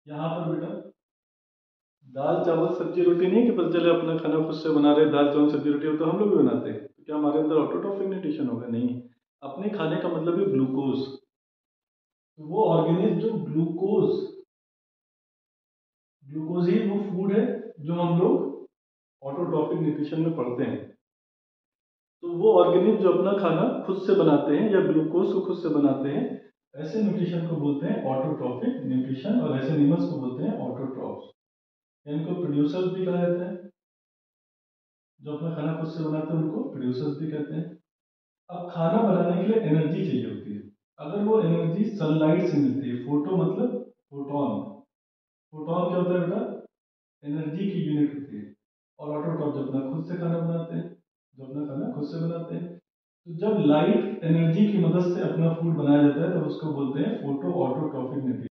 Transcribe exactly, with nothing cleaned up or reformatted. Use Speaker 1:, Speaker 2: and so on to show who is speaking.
Speaker 1: यहाँ पर बेटा दाल चावल सब्जी रोटी नहीं कि पता चले अपना खाना खुद से बना रहे, दाल चावल सब्जी रोटी हो तो हम लोग भी बनाते हैं, तो क्या हमारे अंदर ऑटोट्रॉफिक न्यूट्रिशन होगा? नहीं। अपने खाने का मतलब है ग्लूकोज। तो वो ऑर्गेनिज जो ग्लूकोज ग्लूकोज ही वो फूड है जो हम लोग ऑटोट्रॉफिक न्यूट्रिशन में पढ़ते हैं। तो वो ऑर्गेनिज जो अपना खाना खुद से बनाते हैं या ग्लूकोज को खुद से बनाते हैं, ऐसे न्यूट्रिशन को बोलते हैं ऑटोट्रॉफिक न्यूट्रिशन, और ऐसे एनिमल्स को बोलते हैं ऑटोट्रॉफ्स। इनको प्रोड्यूसर्स भी कहा जाता है। जो अपना खाना खुद से बनाते हैं उनको प्रोड्यूसर्स भी कहते हैं। अब खाना बनाने के लिए एनर्जी चाहिए होती है। अगर वो एनर्जी सनलाइट से मिलती है, फोटो मतलब फोटोन। फोटोन क्या होता है बेटा? एनर्जी की यूनिट होती है। और ऑटोट्रॉफ जो अपना खुद से खाना बनाते हैं, जो अपना खाना खुद से बनाते हैं, तो जब लाइट एनर्जी की मदद से अपना फूड बनाया जाता है तब उसको बोलते हैं फोटो ऑटोट्रॉफिक न्यूट्रिशन।